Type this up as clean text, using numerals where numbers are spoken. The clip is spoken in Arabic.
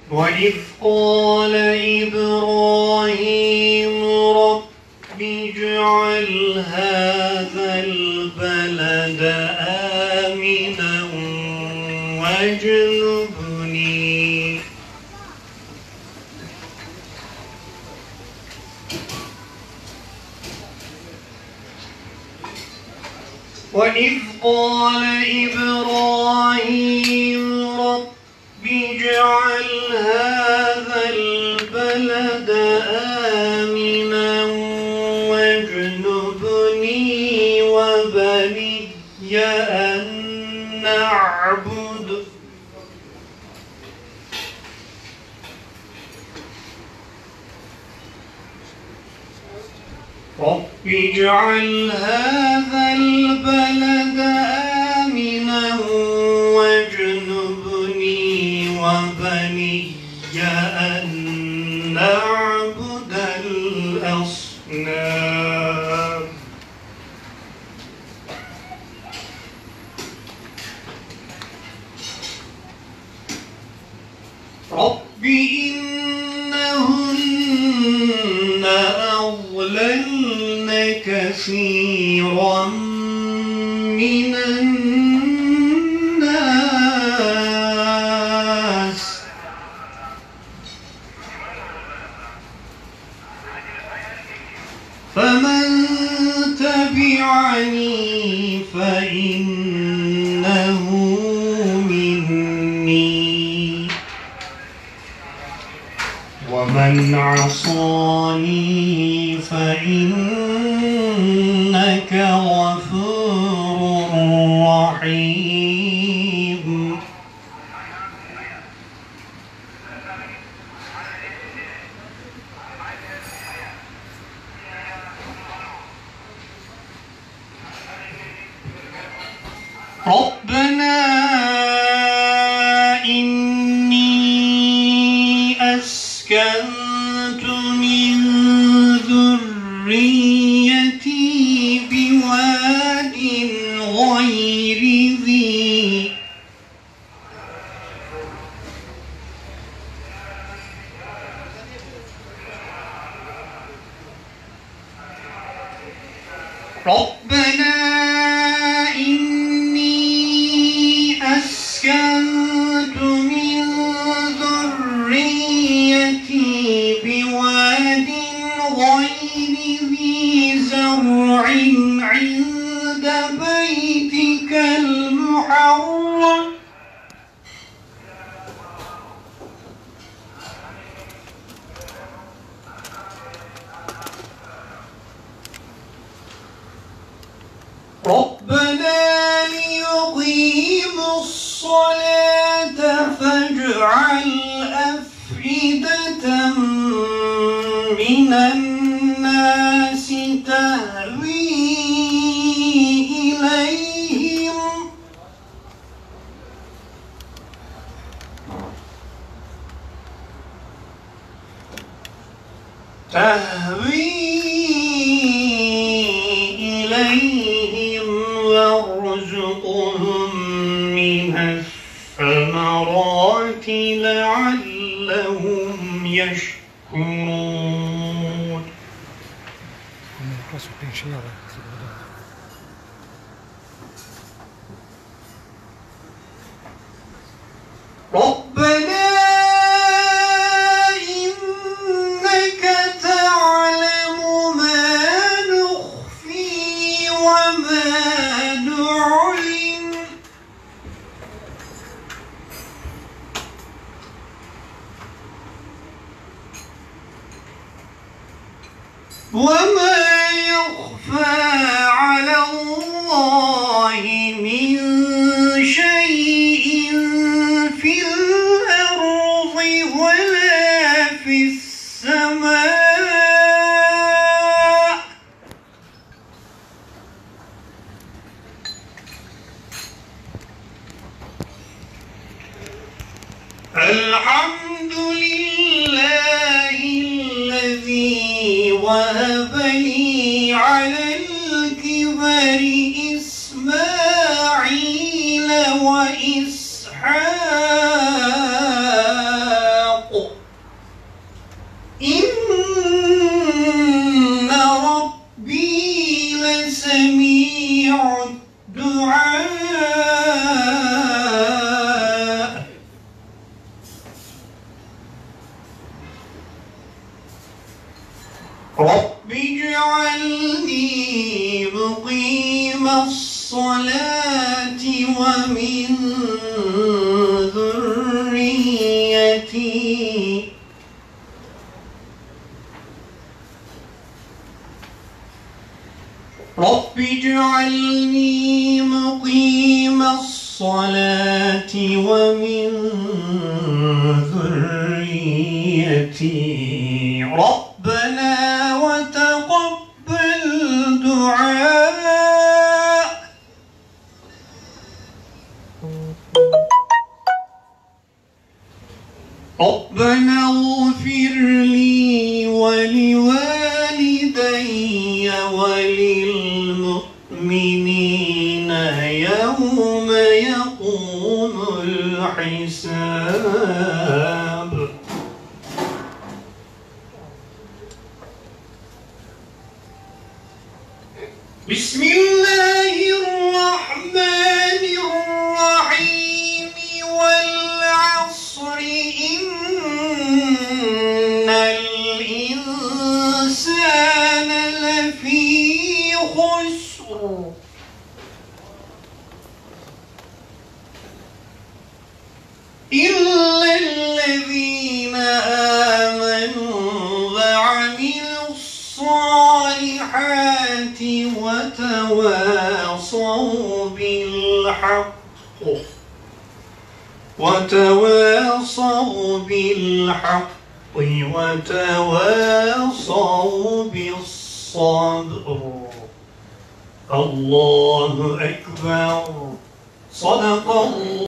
وإذ قال إبراهيم رب اجعل هذا البلد آمنا واجنبني وإذ قال إبراهيم رب اجعل هذا البلد آمنا واجنبني وبني أن نعبد رب اجعل هذا البلد آمنا واجنبني وبني أن نعبد الأصنام رب إنهن أضللن كثيرا من الناس فمن تبعني فإنه مني ومن عصاني فإنك غفور رحيم ربنا إني أسكنت من ذريتي بواد غير ذي ربنا إني أسكنت من ذريتي بواد غير ذي زرع عند بيتك المحرم ربنا ليقيموا الصلاة فاجعل أفئدة من الناس تهوي إليهم وارزقهم من الثمرات لعلهم يشكرون ربنا إنك تعلم ما نخفي وما نعلن وما يخفى على الله من شيء في الأرض ولا في السماء الحمد لله الذي وهب لي على الكبر إسماعيل وإسحاق رب اجعلني مقيم الصلاة ومن ذريتي رب اجعلني مقيم الصلاة ومن ذريتي ربنا وتقبل دعاء ربنا اغفر لي ولوالدي وللمؤمنين يوم يقوم الحساب بسم الله الرحمن الرحيم والعصر إن الإنسان لفي خسر إلا الذين آمنوا وعملوا الصالحات وتواصوا بالحق وتواصوا بالصبر الله أكبر صدق الله.